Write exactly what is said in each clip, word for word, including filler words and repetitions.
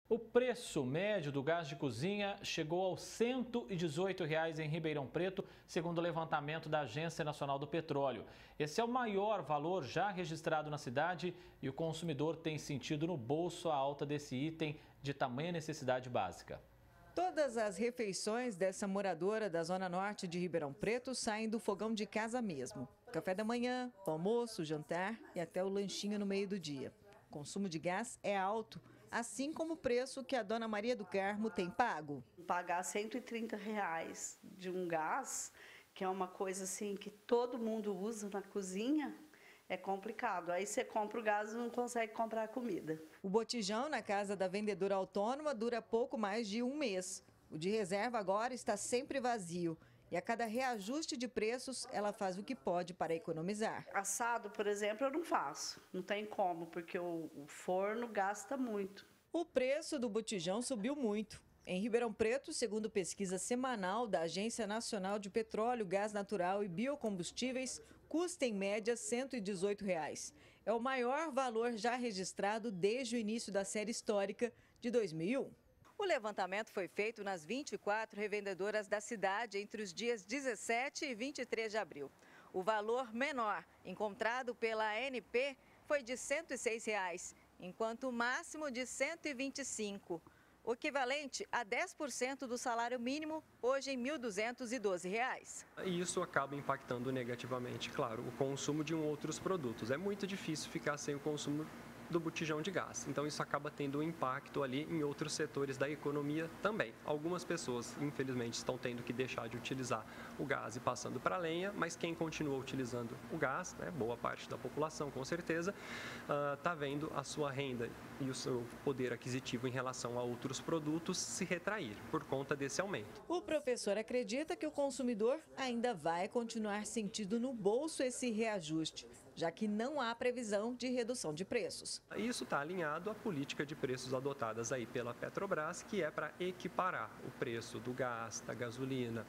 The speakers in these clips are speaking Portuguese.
O preço médio do gás de cozinha chegou aos cento e dezoito reais em Ribeirão Preto, segundo o levantamento da Agência Nacional do Petróleo. Esse é o maior valor já registrado na cidade e o consumidor tem sentido no bolso a alta desse item de tamanha necessidade básica. Todas as refeições dessa moradora da Zona Norte de Ribeirão Preto saem do fogão de casa mesmo. Café da manhã, almoço, jantar e até o lanchinho no meio do dia. O consumo de gás é alto, assim como o preço que a dona Maria do Carmo tem pago. Pagar cento e trinta reais de um gás, que é uma coisa assim que todo mundo usa na cozinha, é complicado. Aí você compra o gás e não consegue comprar a comida. O botijão na casa da vendedora autônoma dura pouco mais de um mês. O de reserva agora está sempre vazio. E a cada reajuste de preços, ela faz o que pode para economizar. Assado, por exemplo, eu não faço. Não tem como, porque o forno gasta muito. O preço do botijão subiu muito. Em Ribeirão Preto, segundo pesquisa semanal da Agência Nacional de Petróleo, Gás Natural e Biocombustíveis, custa em média cento e dezoito reais. É o maior valor já registrado desde o início da série histórica de dois mil e um. O levantamento foi feito nas vinte e quatro revendedoras da cidade entre os dias dezessete e vinte e três de abril. O valor menor encontrado pela A N P foi de cento e seis reais, enquanto o máximo de cento e vinte e cinco reais, o equivalente a dez por cento do salário mínimo, hoje em mil duzentos e doze reais. E isso acaba impactando negativamente, claro, o consumo de outros produtos. É muito difícil ficar sem o consumo do botijão de gás. Então isso acaba tendo um impacto ali em outros setores da economia também. Algumas pessoas, infelizmente, estão tendo que deixar de utilizar o gás e passando para a lenha, mas quem continua utilizando o gás, né, boa parte da população com certeza, está uh, vendo a sua renda e o seu poder aquisitivo em relação a outros produtos se retrair por conta desse aumento. O professor acredita que o consumidor ainda vai continuar sentindo no bolso esse reajuste, já que não há previsão de redução de preços. Isso está alinhado à política de preços adotadas aí pela Petrobras, que é para equiparar o preço do gás, da gasolina,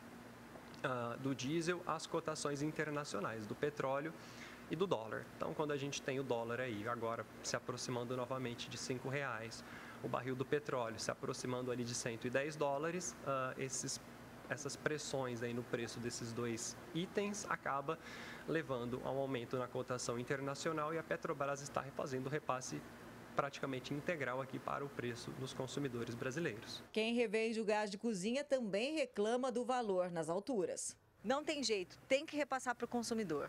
uh, do diesel às cotações internacionais do petróleo e do dólar. Então, quando a gente tem o dólar aí agora se aproximando novamente de cinco reais, o barril do petróleo se aproximando ali de cento e dez dólares, uh, esses essas pressões aí no preço desses dois itens acaba levando a um aumento na cotação internacional e a Petrobras está fazendo o repasse praticamente integral aqui para o preço dos consumidores brasileiros. Quem revende o gás de cozinha também reclama do valor nas alturas. Não tem jeito, tem que repassar para o consumidor.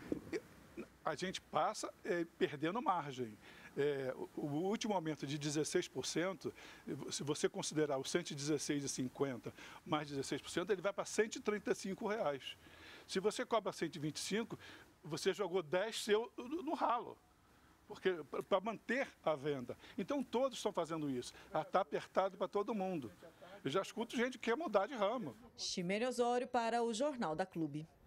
A gente passa é, perdendo margem. É, o, o último aumento de dezesseis por cento, se você considerar o cento e dezesseis vírgula cinquenta mais dezesseis por cento, ele vai para cento e trinta e cinco reais. Se você cobra cento e vinte e cinco, você jogou dez seu no ralo, porque para manter a venda. Então todos estão fazendo isso. Está apertado para todo mundo. Eu já escuto gente que quer mudar de ramo. Ximene Osório para o Jornal da Clube.